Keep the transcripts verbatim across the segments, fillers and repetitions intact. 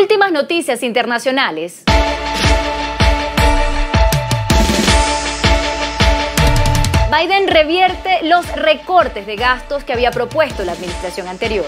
Últimas noticias internacionales. Biden revierte los recortes de gastos que había propuesto la administración anterior.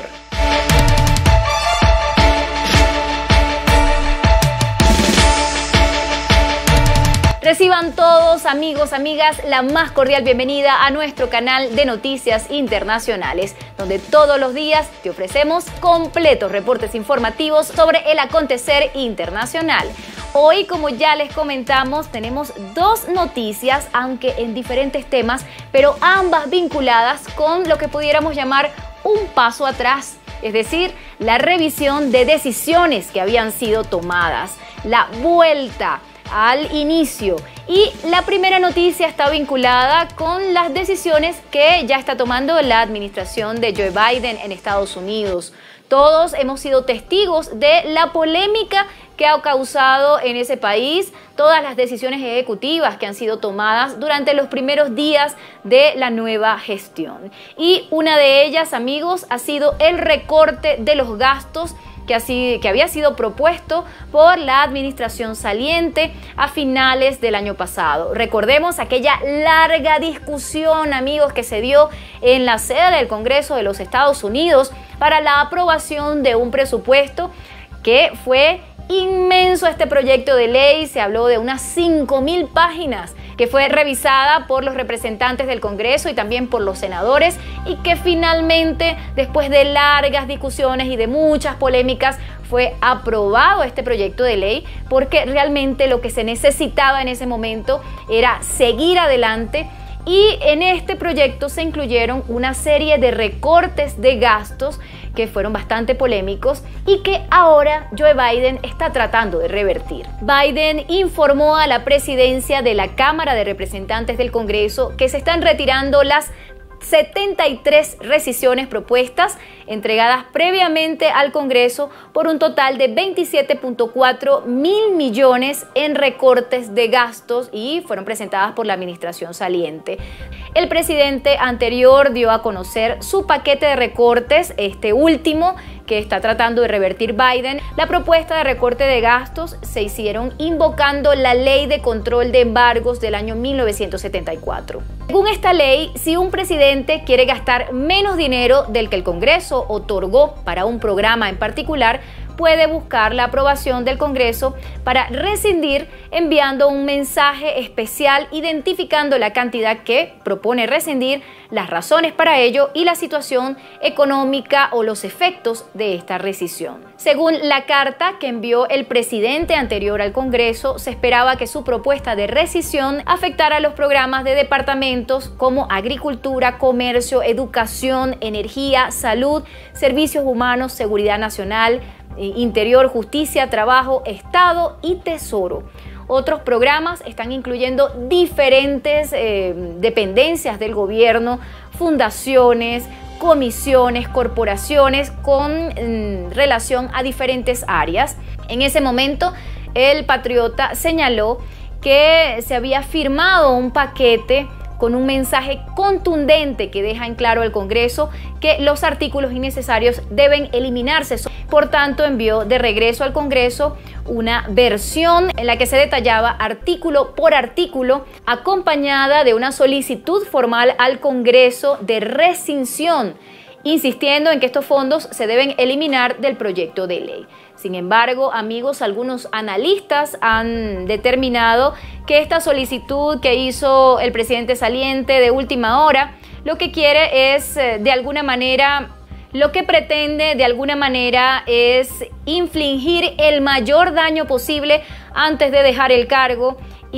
Reciban todos, amigos, amigas, la más cordial bienvenida a nuestro canal de noticias internacionales, donde todos los días te ofrecemos completos reportes informativos sobre el acontecer internacional. Hoy, como ya les comentamos, tenemos dos noticias, aunque en diferentes temas, pero ambas vinculadas con lo que pudiéramos llamar un paso atrás, es decir, la revisión de decisiones que habían sido tomadas, la vuelta al inicio. Y la primera noticia está vinculada con las decisiones que ya está tomando la administración de Joe Biden en Estados Unidos. Todos hemos sido testigos de la polémica que ha causado en ese país todas las decisiones ejecutivas que han sido tomadas durante los primeros días de la nueva gestión. Y una de ellas, amigos, ha sido el recorte de los gastos que, así, que había sido propuesto por la administración saliente a finales del año pasado. Recordemos aquella larga discusión, amigos, que se dio en la sede del Congreso de los Estados Unidos para la aprobación de un presupuesto que fue inmenso. Este proyecto de ley, se habló de unas cinco mil páginas, que fue revisada por los representantes del Congreso y también por los senadores, y que finalmente, después de largas discusiones y de muchas polémicas, fue aprobado este proyecto de ley, porque realmente lo que se necesitaba en ese momento era seguir adelante. Y en este proyecto se incluyeron una serie de recortes de gastos que fueron bastante polémicos y que ahora Joe Biden está tratando de revertir. Biden informó a la presidencia de la Cámara de Representantes del Congreso que se están retirando las setenta y tres rescisiones propuestas entregadas previamente al Congreso por un total de veintisiete punto cuatro mil millones en recortes de gastos, y fueron presentadas por la administración saliente. El presidente anterior dio a conocer su paquete de recortes, este último que está tratando de revertir Biden. La propuesta de recorte de gastos se hicieron invocando la Ley de Control de Embargos del año mil novecientos setenta y cuatro. Según esta ley, si un presidente quiere gastar menos dinero del que el Congreso otorgó para un programa en particular, puede buscar la aprobación del Congreso para rescindir, enviando un mensaje especial identificando la cantidad que propone rescindir, las razones para ello y la situación económica o los efectos de esta rescisión. Según la carta que envió el presidente anterior al Congreso, se esperaba que su propuesta de rescisión afectara los programas de departamentos como agricultura, comercio, educación, energía, salud, servicios humanos, seguridad nacional, Interior, Justicia, Trabajo, Estado y Tesoro. Otros programas están incluyendo diferentes eh, dependencias del gobierno, fundaciones, comisiones, corporaciones con mm, relación a diferentes áreas. En ese momento, el patriota señaló que se había firmado un paquete con un mensaje contundente que deja en claro al Congreso que los artículos innecesarios deben eliminarse. Por tanto, envió de regreso al Congreso una versión en la que se detallaba artículo por artículo, acompañada de una solicitud formal al Congreso de rescisión, insistiendo en que estos fondos se deben eliminar del proyecto de ley. Sin embargo, amigos, algunos analistas han determinado que esta solicitud que hizo el presidente saliente de última hora, lo que quiere es, de alguna manera, lo que pretende de alguna manera es infligir el mayor daño posible antes de dejar el cargo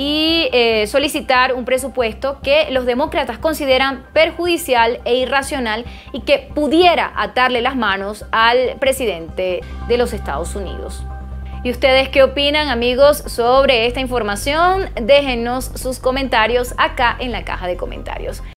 y eh, solicitar un presupuesto que los demócratas consideran perjudicial e irracional y que pudiera atarle las manos al presidente de los Estados Unidos. ¿Y ustedes qué opinan, amigos, sobre esta información? Déjennos sus comentarios acá en la caja de comentarios.